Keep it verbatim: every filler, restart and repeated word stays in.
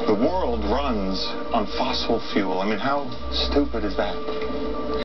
The world runs on fossil fuel. I mean, how stupid is that?